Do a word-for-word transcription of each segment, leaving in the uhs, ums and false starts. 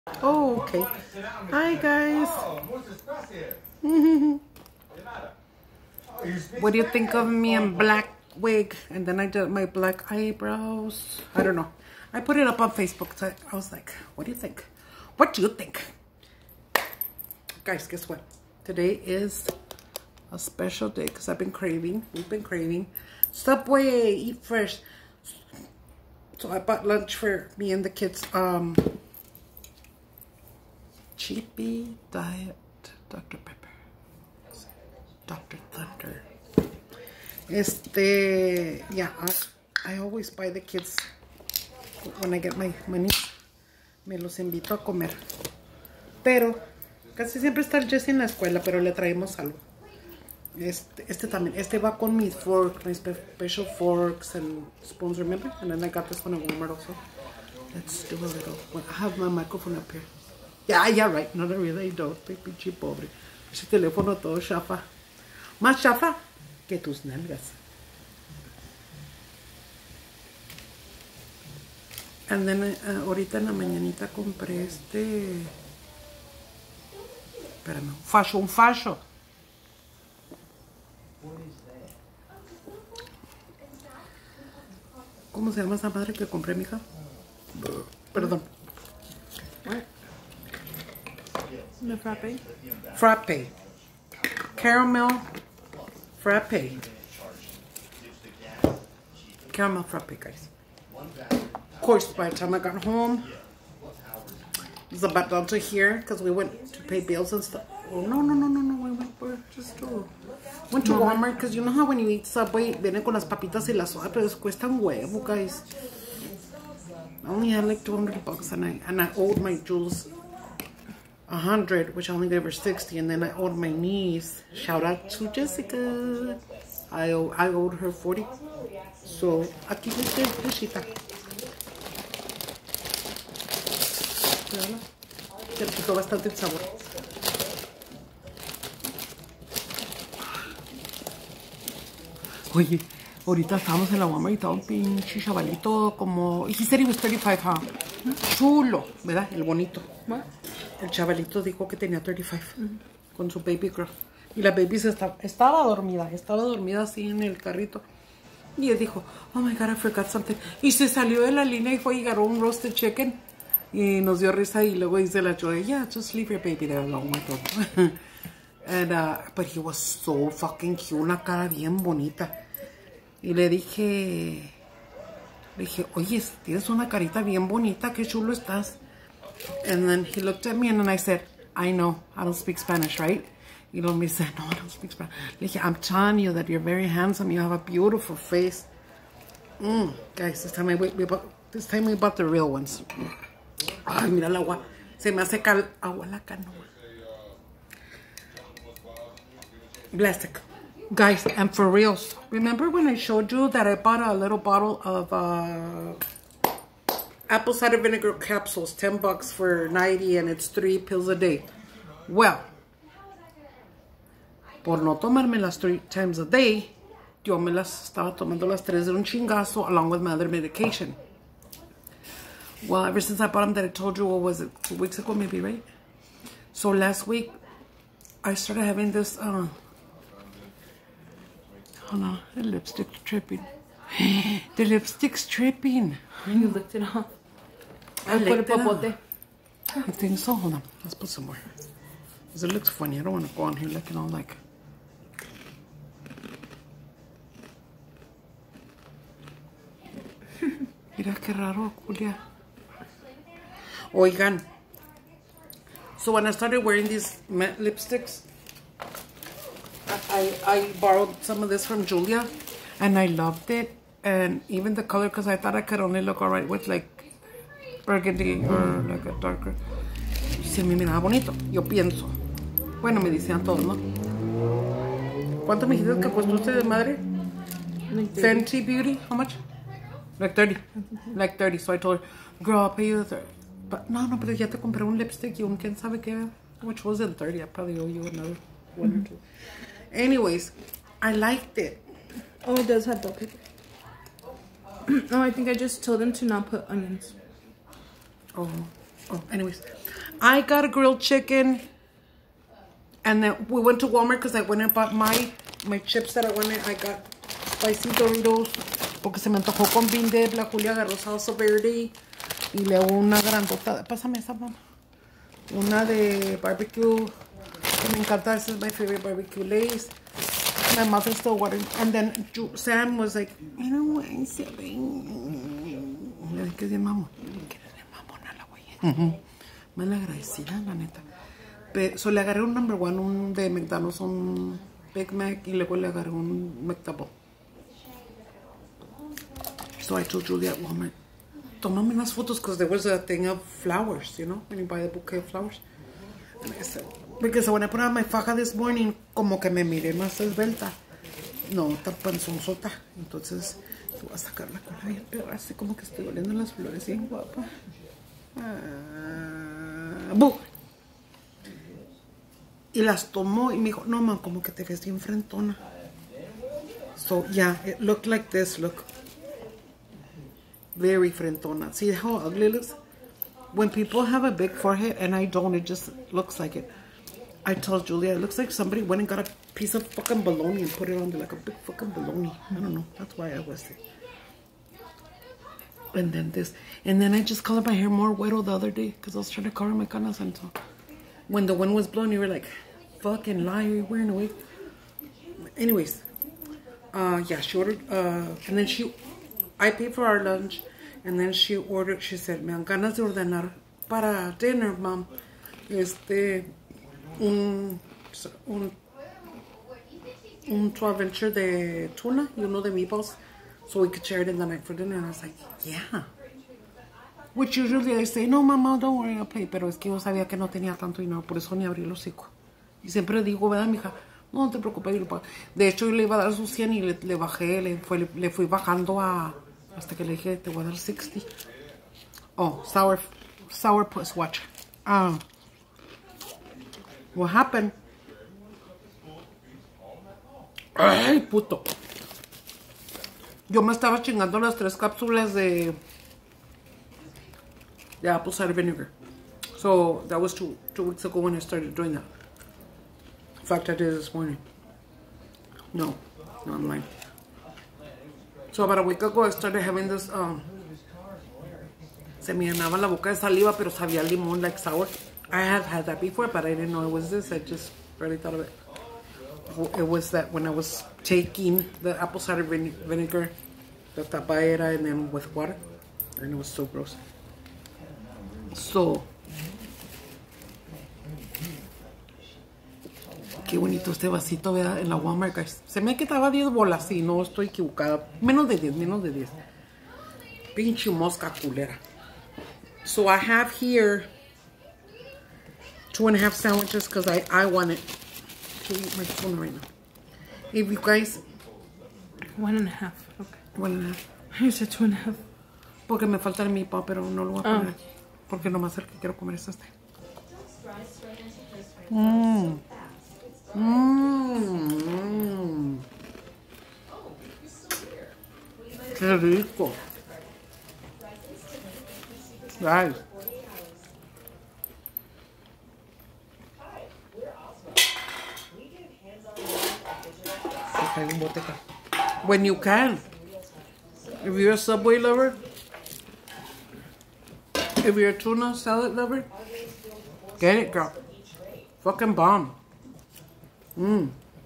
Oh, okay. Hi, guys. What do you think of me in black wig? And then I did my black eyebrows. I don't know. I put it up on Facebook. So I was like, what do you think? What do you think? Guys, guess what? Today is a special day because I've been craving. We've been craving Subway, Eat Fresh. So I bought lunch for me and the kids. Um, Cheapy Diet Doctor Pepper. Doctor Thunder. Este, yeah, I, I always buy the kids when I get my money. Me los invito a comer. Pero casi siempre está el Jesse en la escuela, pero le traemos algo. Este, este también. Este va con mis forks, my special forks and spoons, remember? And then I got this one at Walmart also. Let's do a little. Well, I have my microphone up here. Yeah, yeah, right. No, no, really, I don't. Pinche pobre. Ese teléfono todo chafa. Más chafa que tus nalgas. And then, uh, ahorita en la mañanita compré este... Espérame, un facho, un facho. ¿Cómo se llama esa madre que compré, mija? Perdón. The frappe. Frappe. Caramel frappe. Caramel frappe, guys. Of course, by the time I got home, it was about down to here because we went to pay bills and stuff. Oh, no, no, no, no, no. We went for just to, went to Walmart because you know how when you eat Subway, viene con las papitas y la soda, pero cuesta un huevo, guys. I only had like two hundred bucks and I, and I owed my Jules a hundred, which I only gave her sixty, and then I owed my niece. Shout out to Jessica. I owe, I owed her forty. So aquí está freshita. Se le quitó bastante el sabor. Oye, ahorita estábamos en la Walmart y estaba un pinche chavalito como... He said he was thirty-five, huh? Chulo, ¿verdad? El bonito. What? El chavalito dijo que tenía thirty-five mm-hmm. con su baby girl. Y la baby se estaba, estaba dormida, estaba dormida así en el carrito. Y él dijo, oh my God, I forgot something. Y se salió de la línea y fue y agarró un roasted chicken. Y nos dio risa y luego dice la Joy, yeah, just leave your baby there alone with him. And, uh, but he was so fucking cute, una cara bien bonita. Y le dije, le dije, oye, tienes una carita bien bonita, qué chulo estás. And then he looked at me and then I said, I know, I don't speak Spanish, right? Y luego me said, no, I don't speak Spanish. Le dije, I'm telling you that you're very handsome, you have a beautiful face. Mm, guys, this time, I, we, we bought, this time we bought the real ones. Ay, mira el agua. Se me hace cal agua la canoa. Plastic. Guys, and for reals, remember when I showed you that I bought a little bottle of uh, apple cider vinegar capsules, ten bucks for ninety, and it's three pills a day? Well, por no tomármelas three times a day, yo me las estaba tomando las tres de un chingazo along with my other medication. Well, ever since I bought them that I told you, what was it, two weeks ago maybe, right? So last week, I started having this, uh, hold on, the lipstick's tripping. The lipstick's tripping. You licked it off. I put a popote. I think so. Hold on, let's put some more. Because it looks funny. I don't want to go on here looking all like... Mira qué raro, Julia. Oigan. So when I started wearing these matte lipsticks, I, I, I borrowed some of this from Julia, and I loved it. And even the color, because I thought I could only look alright with like burgundy or like a darker. Se me miraba bonito. Yo pienso. Bueno, me decían todos, ¿no? ¿Cuánto me dijiste que costó usted de madre? Fenty Beauty, how much? Like thirty. Like thirty. So I told her, girl, I'll pay you the thirty. But no, no, pero ya te compré un lipstick y un quién sabe qué. Which wasn't thirty. I probably owe you another one mm-hmm. or two. Anyways, I liked it. Oh, it does have bell pepper. Oh, I think I just told them to not put onions. Oh, Oh, anyways. I got a grilled chicken. And then we went to Walmart because I went and bought my, my chips that I wanted. I got spicy Doritos. Porque se me antojó con bean dip. La Julia agarró salsa verde. Y luego una grandota. Pásame esa, mamá. Una de barbecue. Que me encanta. This is my favorite barbecue Lay's. My mouth is still watering. And then Sam was like, I don't want something. Le dije que es bien mamón. Que es bien mamona la güey. Más la agradecida, la neta. Pero, so le agarré un number one, un de McDonald's, un Big Mac. Y luego le agarré un McDouble. So I told Julia at Walmart, tomame unas photos because there was a thing of flowers, you know, when you buy a bouquet of flowers. And I said, because when I put on my faja this morning, como que me miré más esbelta. No, tan panzonzota. Entonces, voy a sacar la cola bien, pero así como que estoy oliendo las flores bien guapa. Ah, ¡bu! Y las tomó y me dijo, no, man, como que te ves bien frentona. So, yeah, it looked like this, look. Very frentona. See how ugly it looks? When people have a big forehead and I don't, it just looks like it. I told Julia, it looks like somebody went and got a piece of fucking bologna and put it on there like a big fucking bologna. I don't know. That's why I was there. And then this. And then I just colored my hair more güero the other day because I was trying to cover my canas. And so when the wind was blowing, you were like, fucking lie, you're wearing a wig. Anyways, uh, yeah, she ordered, uh, and then she, I paid for our lunch. And then she ordered, she said, me dan ganas de ordenar para dinner, mom. Este, un, un, un twelve incher de tuna y uno de meatballs. So we could share it in the night for dinner. And I was like, yeah. Which usually I say, no, mama, don't worry, I'll pay. Pero es que yo sabía que no tenía tanto dinero, por eso ni abrí el hocico. Y siempre digo, ¿verdad, mija? No, no te preocupes, yo lo pago. De hecho, yo le iba a dar sus cien y le, le bajé, le, fue, le, le fui bajando a... Hasta que le dije, te voy a dar sixty. Oh, sour, sourpuss, watch. Um, what happened? Ay, puto. Yo me estaba chingando las tres cápsulas de, de apple cider vinegar. So, that was two, two weeks ago when I started doing that. In fact, I did it this morning. No, no, I'm lying. So about a week ago, I started having this, um, se me llenaba la boca de saliva, pero sabía limón, like sour. I have had that before, but I didn't know it was this. I just barely thought of it. It was that when I was taking the apple cider vine vinegar, the tapa era, and then with water, and it was so gross. So, qué bonito este vasito, ¿verdad? En la Walmart, guys. Se me quitaba diez bolas, sí, no estoy equivocada. Menos de diez, menos de diez. Pinche mosca culera. So I have here two and a half sandwiches because I, I wanted to eat my tuna right now. If you guys... One and a half, okay. One and a half. I said two and a half. Porque me falta el mi pa, pero no lo voy a poner Oh. aquí. Porque nomás el que quiero comer es este. Mmm. Mmm. Qué rico. Guys. When you can. If you're a Subway lover, if you're a tuna salad lover, get it, girl. Fucking bomb. Mmm.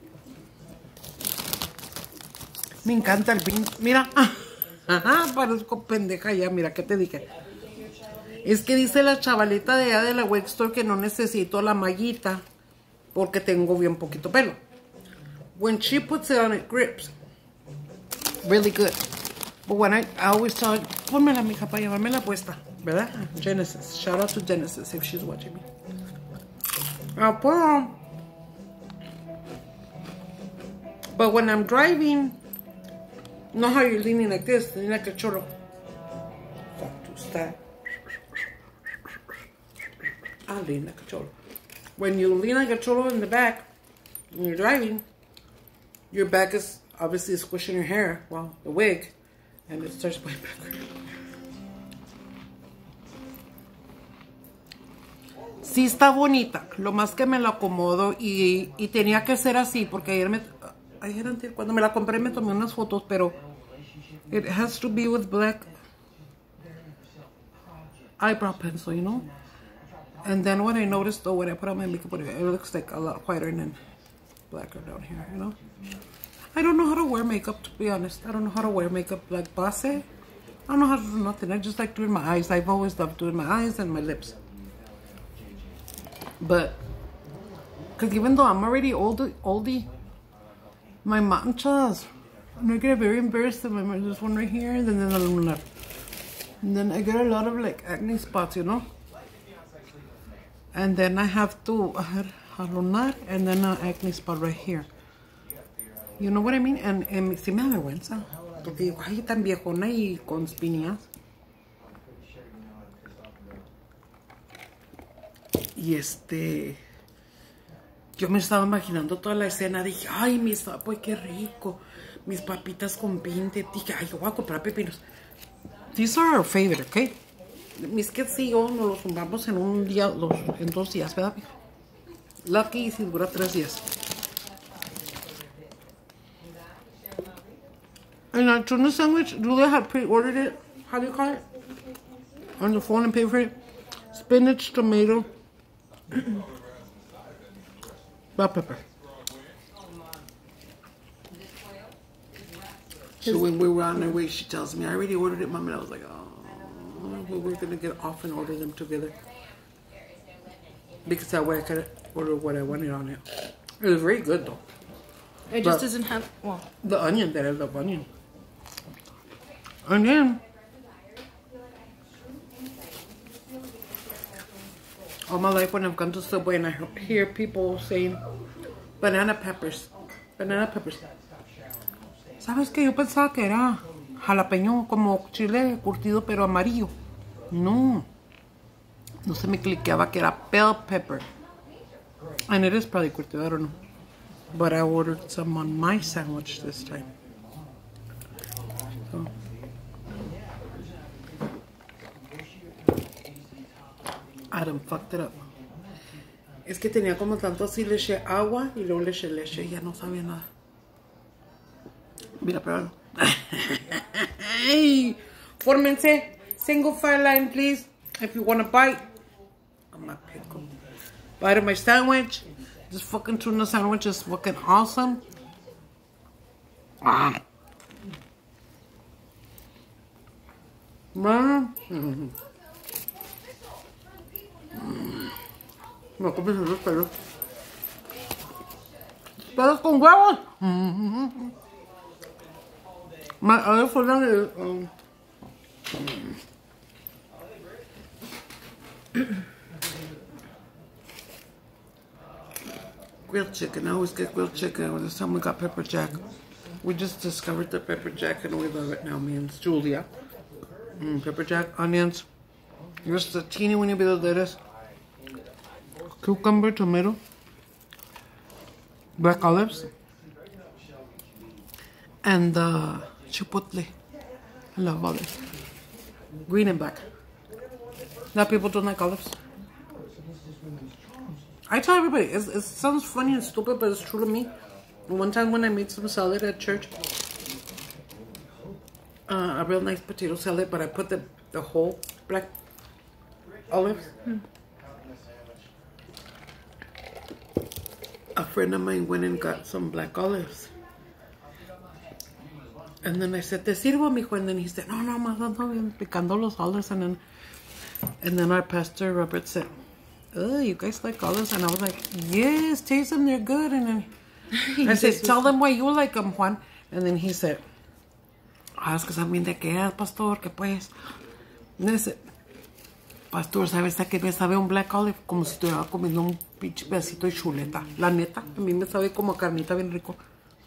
Me encanta el bean. Mira. Ajá, parezco pendeja ya. Mira, ¿qué te dije? Es que dice la chavalita de allá de la Wake Store que no necesito la mallita porque tengo bien poquito pelo. When she puts it on, it grips. Really good. But when I, I always tell her, pónmela, mija, para llevarme la puesta. ¿Verdad? Genesis. Shout out to Genesis if she's watching me. Ah, pues. But when I'm driving, know how you're leaning like this, leaning like a cholo. Fuck to stop. I lean like a cholo. When you lean like a cholo in the back, when you're driving, your back is obviously squishing your hair, well, the wig, and it starts going backward. Sí está bonita, lo más que me la acomodo y, y tenía que ser así porque ayer me ayer antier, cuando me la compré me tomé unas fotos, pero it has to be with black eyebrow pencil, you know. And then when I noticed though, when I put on my makeup, it looks like a lot whiter than blacker down here, you know. I don't know how to wear makeup, to be honest. I don't know how to wear makeup like base. I don't know how to do nothing. I just like doing my eyes. I've always loved doing my eyes and my lips. But, because even though I'm already old, oldie, my manchas, and I get very embarrassed. There's one right here, and then there's another one. And then I get a lot of like acne spots, you know. And then I have to jalonar, and then an acne spot right here. You know what I mean? And, and sí me da vergüenza. Porque digo, ay, tan viejona y con espinillas. Y este, yo me estaba imaginando toda la escena. Dije, ay, mis pues qué rico. Mis papitas con pinte. Dije, ay, yo voy a comprar pepinos. These are our favorite, okay? Mis kids y yo nos los zumbamos en un día, los, en dos días, ¿verdad? Lucky si dura tres días. And our tuna sandwich, Julia had pre-ordered it. How do you call it? On the phone and paid for it. Spinach, tomato, bell pepper. So when we were on our way, she tells me, I already ordered it, Mom. And I was like, oh, well, we're going to get off and order them together. Because that way I could order what I wanted on it. It was very good, though. It just doesn't have, well. The onion, that I love onion. And then, all my life when I've gone to Subway and I hear people saying, banana peppers, banana peppers. ¿Sabes qué? Yo pensaba que era jalapeño como chile curtido pero amarillo. No. No se me cliqueaba que era bell pepper. And it is probably curtido, I don't know. But I ordered some on my sandwich this time. So. I done fucked it up. Es que tenía como tanto así, le eché agua y luego le eché leche y ya no sabía nada. Mira, pruébalo. Hey, fórmense. Single file line, please. If you want to bite. I'm not pickle. Bite of my sandwich. This fucking tuna sandwich is fucking awesome. Ah. Man. Mm-hmm. Me comes esos pelos. Pelos con huevos. Mm-hmm. My other food is um, grilled chicken. I always get grilled chicken. This time we got pepper jack. We just discovered the pepper jack and we love it now, me and Julia. Mm, pepper jack, onions, just a teeny weeny bit of lettuce, cucumber, tomato, black olives, and uh, chipotle. I love olives. Green and black. Now people don't like olives. I tell everybody, it's, it sounds funny and stupid, but it's true to me. One time when I made some salad at church, uh, a real nice potato salad, but I put the, the whole black olives. Hmm. A friend of mine went and got some black olives. And then I said, ¿te sirvo, mijo? And then he said, no, no, más ando bien picando los olives. And then, and then our pastor, Robert, said, oh, you guys like olives? And I was like, yes, taste them, they're good. And then I said, tell them why you like them, Juan. And then he said, ah, es que saben de qué es, pastor, que pues. And I said, pastor, ¿sabes a qué me sabe un black olive? Como si estuviera comiendo un pinche pedacito de chuleta. La neta, a mí me sabe como carnita bien rico.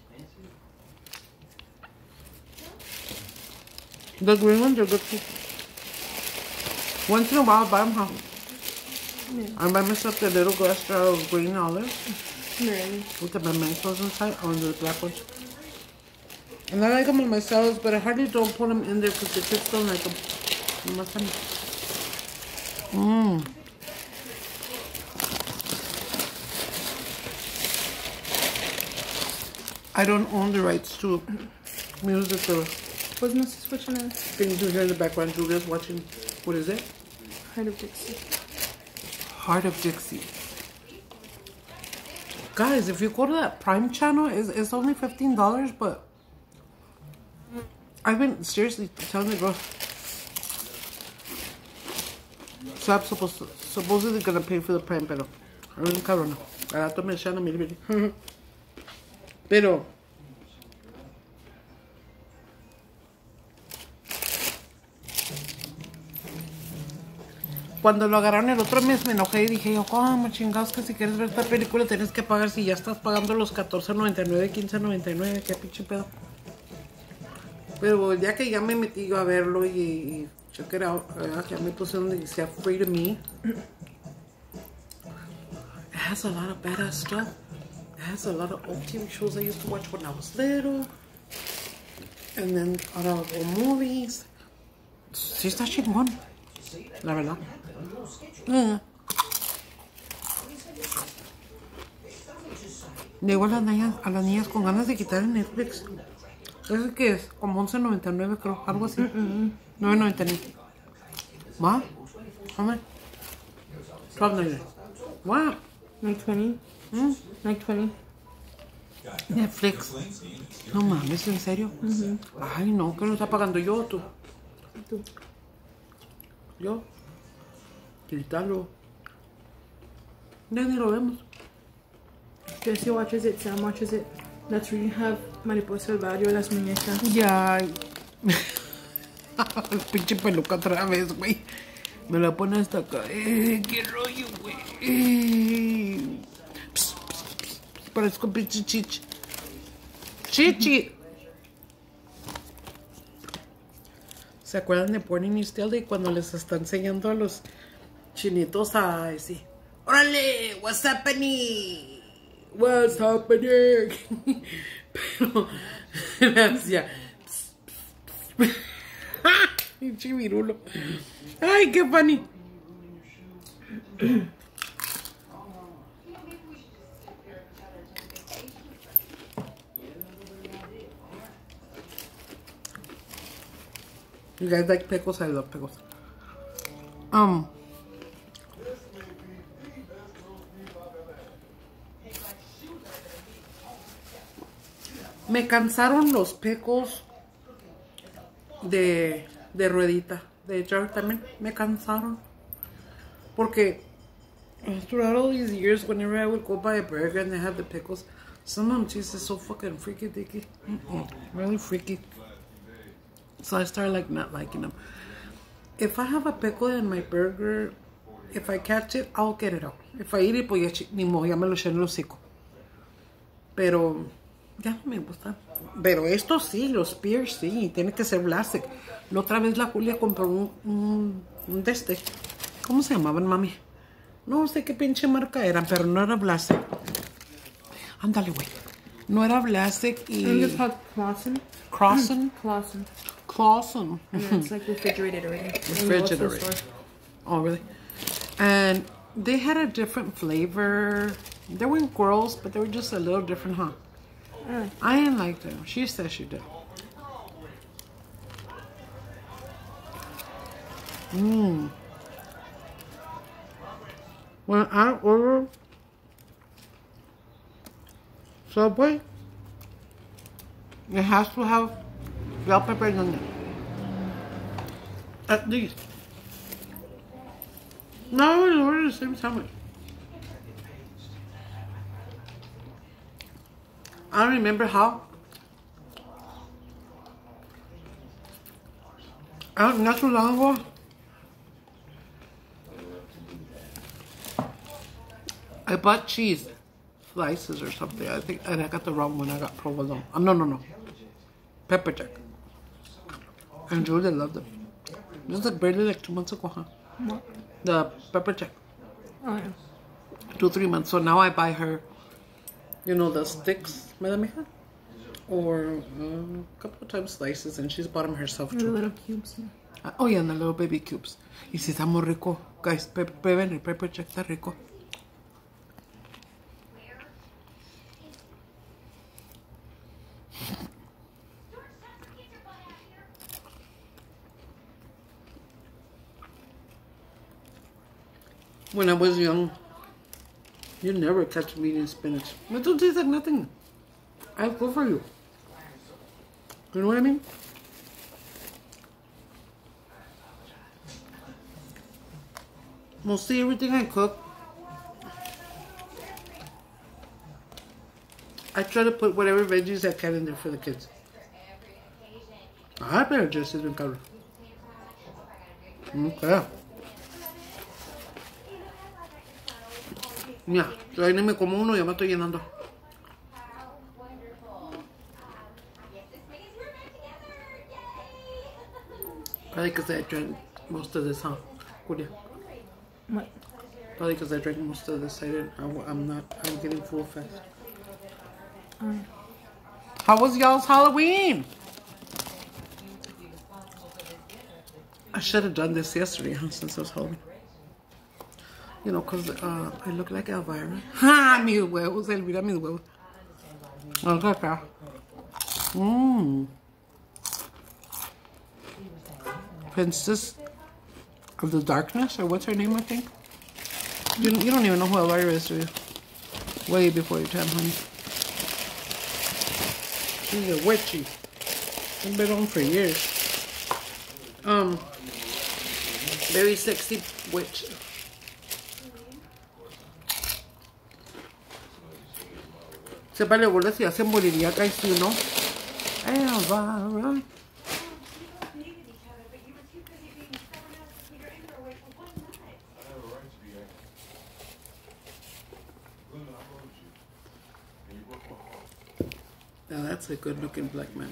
The green ones are good too. Once in a while, I buy them, huh? Yeah. I buy myself the little glass jar of green olives. Really? With the mementos inside, or the black ones. And I like them in my salads, but I hardly don't put them in there because the kids don't like them. Mmm. I don't own the rights to music or What's Missus switching on? things you hear in the background. Julia's watching, what is it? Heart of Dixie. Heart of Dixie. Guys, if you go to that Prime channel, it's, it's only fifteen dollars, but I've been seriously telling the girl. So I'm supposed to, supposedly gonna pay for the Prime, pero I'm in cabrona. Al rato me echan a mil, mil. Pero cuando lo agarraron el otro mes me enojé y dije yo, ¿cómo chingados que si quieres ver esta película tienes que pagar si ya estás pagando los catorce noventa y nueve, quince noventa y nueve? Qué pinche pedo. Pero ya que ya me metí yo a verlo y, y check it out, uh, ya me puse donde decía Free to Me. It has a lot of badass stuff. It has a lot of old T V shows I used to watch when I was little. And then a lot of old movies. Sí está chingón, la verdad. Mm. Digo a las, niñas, a las niñas con ganas de quitar el Netflix. ¿Ese qué es? Como once noventa y nueve creo, algo así. nueve noventa y nueve. ¿Va? Hombre. twelve ninety-nine. Wow. nine twenty. Mm. nine twenty. Netflix. No mames, ¿en serio? Mm-hmm. Ay, no, que lo está pagando yo, tú. Tú. Yo. Quítalo. Ya ni lo vemos. Jesse watches it, Sam watches it. That's where you have Mariposa el Barrio, las muñecas. Ya. Pinche peluca otra vez, güey. Me la pone hasta acá. Eh, qué rollo, güey. Eh. Pss, pss, pss. Parezco pinche chichi. Chichi. ¿Se acuerdan de Born in East L A cuando les está enseñando a los chinitos a decir, órale, what's happening? What's happening? Pero le hacía pinche virulo. Ay, qué funny. You guys like pickles? I love pickles. Um. Me cansaron los pickles de, de ruedita, de jar también. Me cansaron. Porque throughout all these years, whenever I would go buy a burger and they have the pickles, some of them tasted so fucking freaky dicky. Mm-mm, really freaky. So I started like not liking them. If I have a pickle in my burger, if I catch it, I'll get it out. If I eat it, pues ya, ni modo, ya me lo eché en el hocico. Pero ya no me gustan. Pero estos sí, los Spears sí, tiene que ser plastic. La otra vez la Julia compró un, un, un de este. ¿Cómo se llamaban, mami? No sé qué pinche marca eran, pero no era plastic. Ándale, güey. No era plastic y... I think it's called Clausen. Clausen? Clausen. Clausen. And it's like refrigerated already. Refrigerated already. Oh, really? And they had a different flavor. They weren't gross, but they were just a little different, huh? Uh, I didn't like them. She said she did. Mmm. When I order Subway, it has to have bell peppers in it. At least. No, I always order the same sandwich. I don't remember how. I don't, not too long ago. I bought cheese slices or something. I think, and I got the wrong one. I got provolone. Um, no, no, no. Pepper jack. And Julia loved them. This was like barely like two months ago, huh? what? The pepper jack. Oh, yeah. Two, three months. So now I buy her, you know, the sticks, mija, or uh, a couple of times slices, and she's bought them herself The too. little cubes. Uh, oh yeah, and the little baby cubes. Y si está muy rico, guys. Pe prueben el pepper jack, está rico. when I was young, you never catch me eating spinach. It don't taste like nothing. I'll go for you. You know what I mean? Mostly everything I cook, I try to put whatever veggies I can in there for the kids. I better just sit in cover. Okay. Mira, todavía me como uno y ya me estoy llenando. Probably because I drank most of this, huh, Julia? What? Probably because I drank most of this. I didn't. I, I'm not. I'm getting full fast. Um, How was y'all's Halloween? I should have done this yesterday, huh, since it was Halloween. You know, because uh, I look like Elvira. Ha! Mis huevos, Elvira, mis huevos. Look acá. Mmm. Princess of the Darkness, or what's her name, I think? You, you don't even know who Elvira is, do you? Way before your time, honey. She's a witchy. She's been on for years. Um, very sexy witch. Sepa le vuelve si ya se moriría acá y si no. Elvira. Now that's a good looking black man.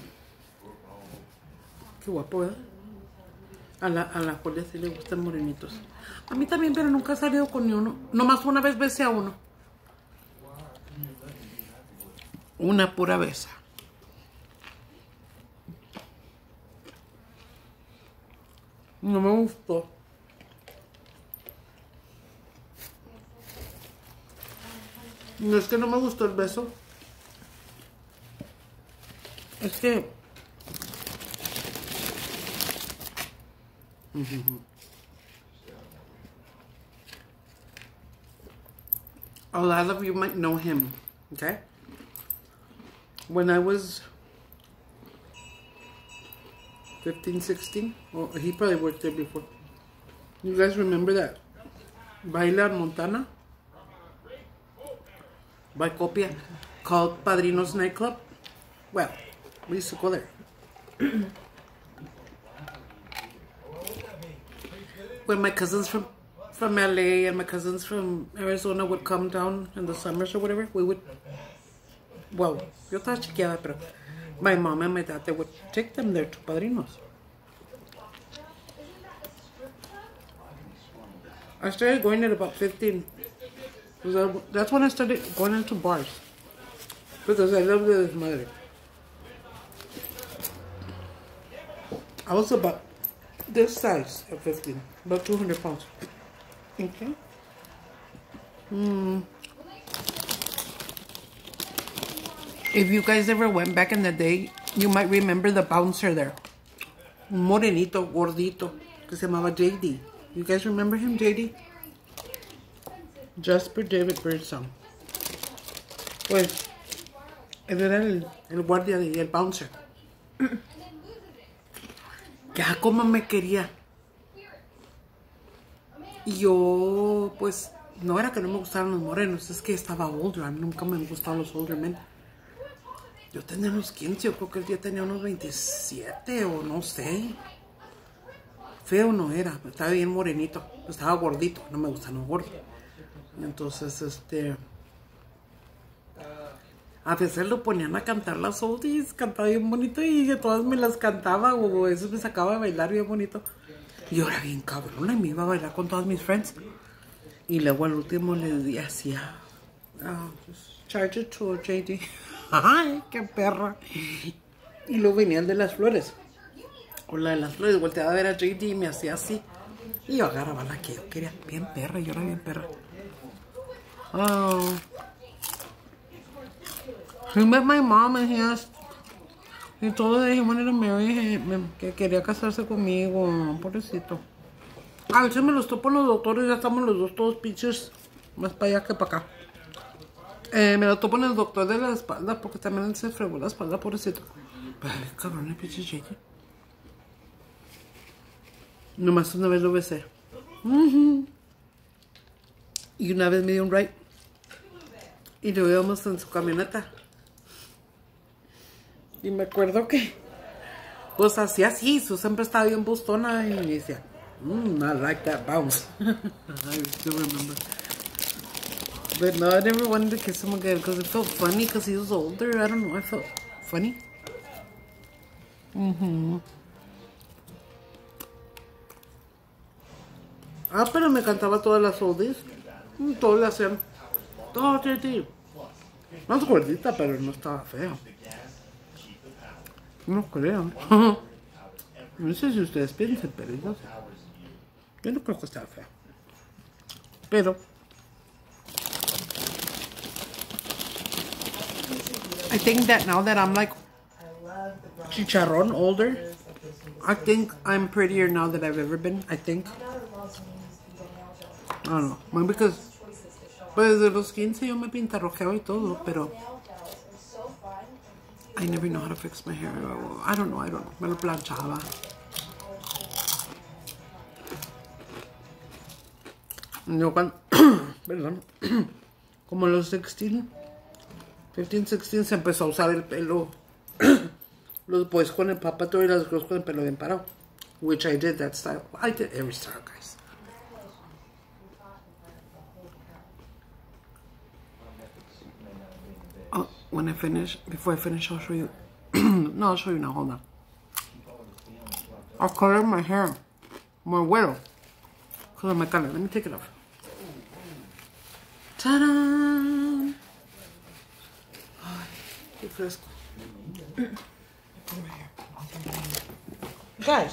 Qué guapo, ¿eh? A la, a la Julia sí le gustan morenitos. A mí también, pero nunca he salido con ni uno. Nomás una vez besé a uno. Una pura besa. No me gustó. No es que no me gustó el beso. Es que... A lot of you might know him, okay? When I was fifteen, sixteen, well, he probably worked there before. You guys remember that Baila Montana by Copia called Padrino's Nightclub? Well, we used to go there. When my cousins from from L A and my cousins from Arizona would come down in the summers or whatever, we would, well, yo estaba chiqueada, pero my mom and my dad, they would take them there to Padrinos. I started going at about fifteen. That's when I started going into bars. Because I loved the desmadre. I was about this size at fifteen. About two hundred pounds. Okay. Mm. If you guys ever went back in the day, you might remember the bouncer there. Un morenito, gordito, que se llamaba J D. You guys remember him, J D? Jasper David Birdsong. Pues, él era el, el guardia de el bouncer. Ya como me quería. Y yo, pues, no era que no me gustaran los morenos, es que estaba older. A mí nunca me gustaban los older men. Yo tenía unos quince, yo creo que él ya tenía unos veintisiete o no sé. Feo no era, estaba bien morenito, estaba gordito, no me gustan los gordos. Entonces, este... a veces lo ponían a cantar las oldies, cantaba bien bonito y todas me las cantaba o eso me sacaba a bailar bien bonito. Y yo era bien cabrona y me iba a bailar con todas mis friends. Y luego al último le decía, oh, just charge it to J D. ¡Ay, qué perra! Y luego venía el de las flores. O la de las flores, volteaba a ver a J D y me hacía así. Y yo agarraba la que yo quería. Bien perra, yo era bien perra. Oh. He met my mom and he asked, y todo de he wanted to marry him, que quería casarse conmigo, pobrecito. A veces me los topo en los doctores, ya estamos los dos todos pinches más para allá que para acá. Eh, me lo topo en el doctor de la espalda porque también se fregó la espalda, pobrecito. Ay, cabrón, el pinche Jake. Nomás una vez lo besé. Uh-huh. Y una vez me dio un ride. Y lo íbamos en su camioneta. Y me acuerdo que, pues hacía así, su siempre estaba bien bustona y me decía, mmm, I like that bounce. I still remember. But no, I never wanted to kiss him again because it felt funny because he was older. I don't know, I felt funny. Mm-hmm. Ah, pero me cantaba todas las oldies. Todos le hacían. Todo, tío. Más gordita, pero no estaba fea. No creo. No sé si ustedes piensan, pero yo, yo no creo que estaba fea. Pero I think that now that I'm like chicharrón older, I think I'm prettier now than I've ever been. I think. I don't know. Maybe because pues desde los quince yo me pintarrojeaba y todo, pero I never know how to fix my hair. I don't know, I don't know. Me lo planchaba. Yo cuando, perdón, como los sixteen, fifteen, sixteen se empezó a usar el pelo, los boys con el papato y las girls con el pelo bien parado. Which I did that style. I did every style, guys. Oh, when I finish, before I finish, I'll show you. No, I'll show you now. Hold on. I'll color my hair more well. Color my color. Let me take it off. Ta-da! Ay, qué fresco. Guys,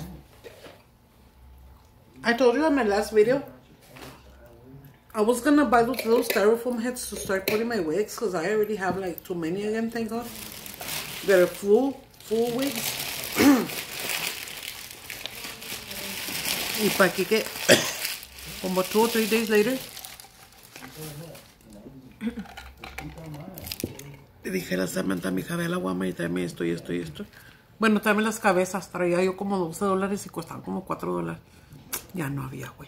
I told you in my last video I was gonna buy those little styrofoam heads to start putting my wigs because I already have like too many again, thank God. They're full, full wigs. Y para que que como two or three days later le dije a la Samantha, mi hija, ve a la guama y tráeme esto y esto y esto. Bueno, tráeme las cabezas. Traía yo como doce dólares y costaban como cuatro dólares. Ya no había, güey.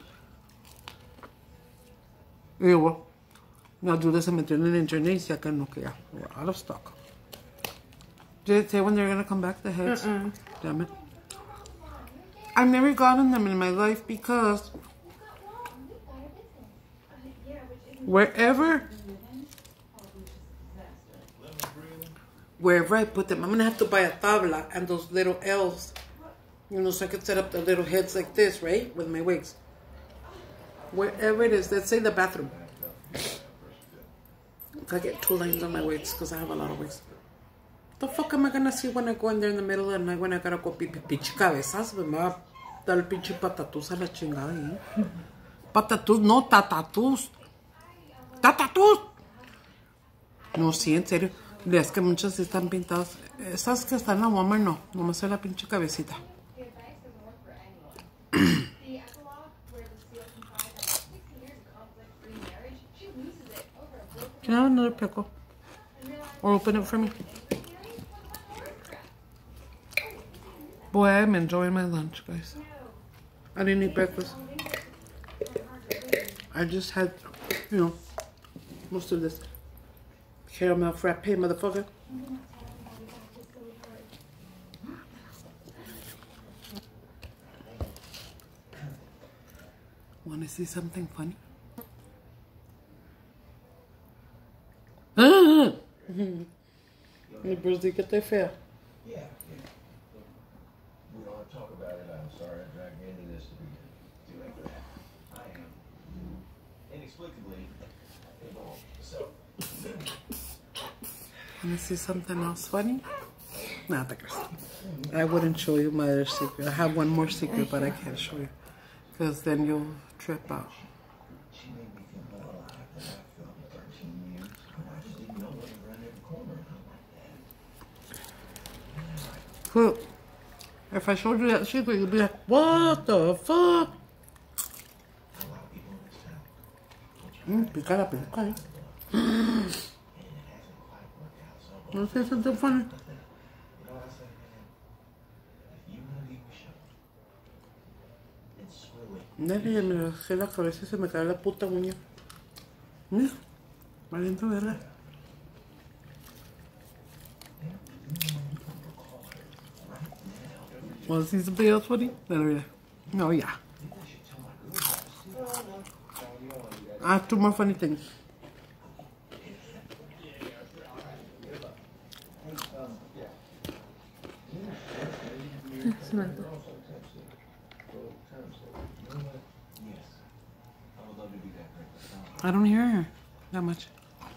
Y luego, la Julia se metió en el internet y decía que no, que ya. We're out of stock. Did it say when they're gonna come back, the heads? Uh-uh. Damn it. I've never gotten them in my life because wherever wherever I put them, I'm gonna have to buy a tabla and those little L's, you know, so I can set up the little heads like this, right, with my wigs. Wherever it is, let's say the bathroom. I get two lines on my wigs because I have a lot of wigs. The fuck am I gonna see when I go in there in the middle of the night when I gotta go pipi pinche cabezas? Me va a dar el pinche patatús a la chingada ahí. Patatús, no, tatatús. Tatatús. No, sí, en serio. Es que muchas sí están pintadas. Esas que están en la Walmart no. Nomás es la pinche cabecita. Can I have another pickle? Or open it for me? Boy, I'm enjoying my lunch, guys. I didn't eat breakfast. I just had, you know, most of this caramel frappe, motherfucker. Wanna see something funny? El birthday que te fea. Yeah, yeah. We don't want to talk about it. I'm sorry I dragged you into this to begin. Do that. I am inexplicably involved. So. Wanna see something else funny? Nah, te creas. I wouldn't show you my other secret. I have one more secret, but I can't show you. Because then you'll trip out. She made me feel more alive than I felt in thirteen years. I just didn't know what around every corner. Well, if I showed you that secret, you'd be like, what the fuck? Mmm, pica la peluca, eh. No sé, es tan funny. Dale, ya me rasqué la cabeza y se me cae la puta uña. Mira, valiendo verga. Want to see something else funny? Dale, mira. No, yeah. I have two more funny things. Samantha. I don't hear her that much.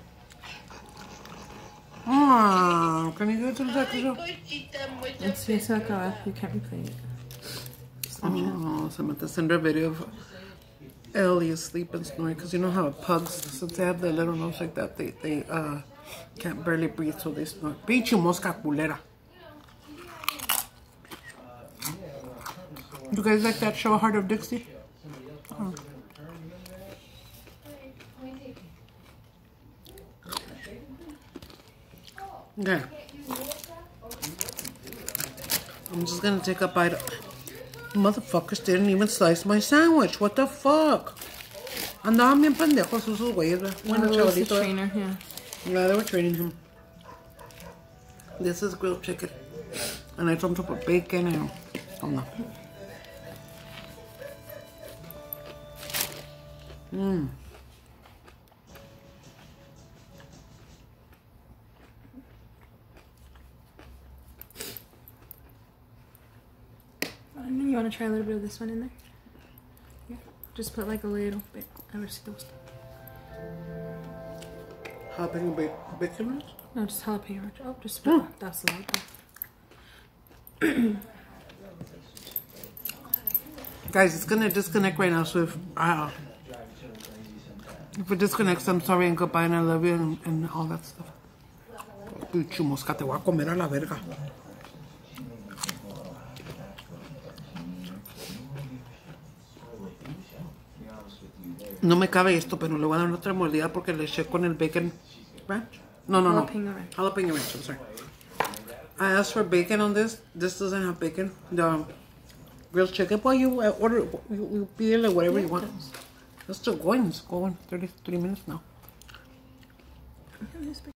Oh, can you go to the second show? It's just so acabar. You can't replay it. Oh, Samantha sent her a video of Ellie asleep and snoring because you know how pugs, since they have their little nose like that, they they uh can't barely breathe, so they snore. Pinche mosca culera. You guys like that show, Heart of Dixie? Oh. Okay. I'm just gonna take a bite. Motherfuckers didn't even slice my sandwich. What the fuck? Andaban bien pendejos esos güeyes. Bueno, Oh, it was the chavalito. trainer, yeah. Yeah, they were training him. This is grilled chicken. And I told him to put bacon and... Oh, no. Mmm. You want to try a little bit of this one in there? Yeah. Just put like a little bit. A ver si te gusta. Jalapeno ba bacon? No, just jalapeno ranch. Oh, just put that. That's the right. Guys, it's gonna disconnect right now, so if uh, if it disconnects, I'm sorry and goodbye and I love you and, and all that stuff. Pinche mosca, te voy a comer a la verga. No me cabe esto, pero le voy a dar otra mordida porque le eché con el bacon ranch. No, no, no. Jalapeno ranch. Jalapeno ranch, I'm sorry. I asked for bacon on this. This doesn't have bacon. The grilled chicken. Well, you uh, order, you, you pídele whatever you want. It's still going. It's going thirty-three minutes now.